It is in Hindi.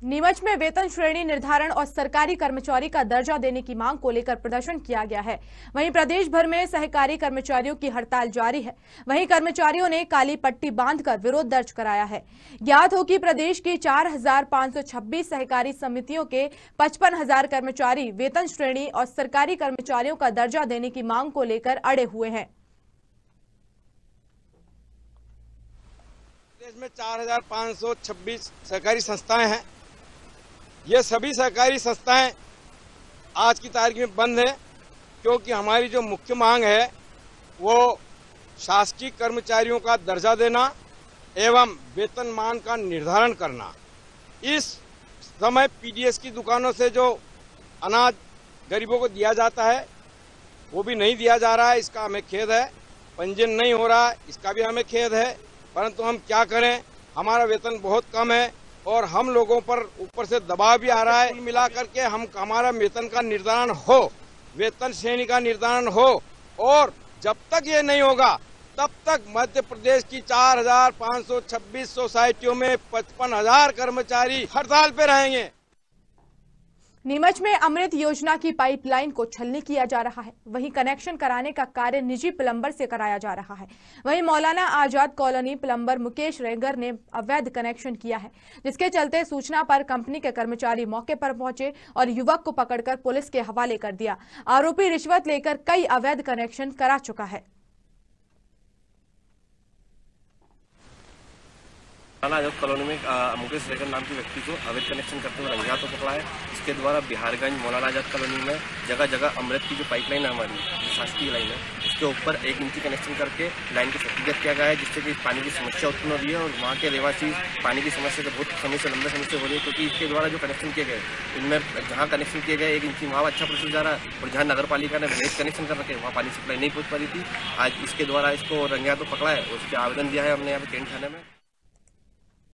नीमच में वेतन श्रेणी निर्धारण और सरकारी कर्मचारी का दर्जा देने की मांग को लेकर प्रदर्शन किया गया है। वहीं प्रदेश भर में सहकारी कर्मचारियों की हड़ताल जारी है। वहीं कर्मचारियों ने काली पट्टी बांधकर विरोध दर्ज कराया है। ज्ञात हो कि प्रदेश की 4,526 सहकारी समितियों के 55,000 कर्मचारी वेतन श्रेणी और सरकारी कर्मचारियों का दर्जा देने की मांग को लेकर अड़े हुए हैं। देश में 4,526 सहकारी संस्थाएं हैं। ये सभी सहकारी संस्थाएं आज की तारीख में बंद है, क्योंकि हमारी जो मुख्य मांग है वो शासकीय कर्मचारियों का दर्जा देना एवं वेतनमान का निर्धारण करना। इस समय पीडीएस की दुकानों से जो अनाज गरीबों को दिया जाता है वो भी नहीं दिया जा रहा है, इसका हमें खेद है। पंजीयन नहीं हो रहा है, इसका भी हमें खेद है। परंतु हम क्या करें, हमारा वेतन बहुत कम है और हम लोगों पर ऊपर से दबाव भी आ रहा है। मिला करके हमारा वेतन का निर्धारण हो, वेतन श्रेणी का निर्धारण हो, और जब तक ये नहीं होगा तब तक मध्य प्रदेश की 4,526 सोसाइटियों में 55,000 कर्मचारी हड़ताल पे रहेंगे। नीमच में अमृत योजना की पाइपलाइन को छलनी किया जा रहा है। वहीं कनेक्शन कराने का कार्य निजी प्लम्बर से कराया जा रहा है। वहीं मौलाना आजाद कॉलोनी प्लम्बर मुकेश रेंगर ने अवैध कनेक्शन किया है, जिसके चलते सूचना पर कंपनी के कर्मचारी मौके पर पहुंचे और युवक को पकड़कर पुलिस के हवाले कर दिया। आरोपी रिश्वत लेकर कई अवैध कनेक्शन करा चुका है। आजाद कॉलोनी में मुकेश रेगर नाम के व्यक्ति को अवैध कनेक्शन करते हुए रंगे हाथों पकड़ा है। इसके द्वारा बिहारगंज मौलाना आजाद कॉलोनी में जगह जगह अमृत की जो पाइपलाइन है, हमारी जो शासकीय लाइन है, उसके ऊपर 1 इंची कनेक्शन करके लाइन को क्षतिग्रस्त किया गया है, जिससे कि पानी की समस्या उत्पन्न हो रही है। और वहाँ के रहवासी पानी की समस्या से बहुत समय से लंबे समय से हो रही है, क्योंकि इसके द्वारा जो कनेक्शन किए गए इनमें जहाँ कनेक्शन किए गए 1 इंची वहाँ अच्छा प्रोसेस जा रहा है, और जहाँ नगर पालिका ने वेस्ट कनेक्शन कर रखे वहाँ पानी सप्लाई नहीं पहुँच पा रही थी। आज इसके द्वारा इसको रंगे हाथों पकड़ा है, उसके आवेदन दिया है हमने यहाँ पे कैंट थाने में।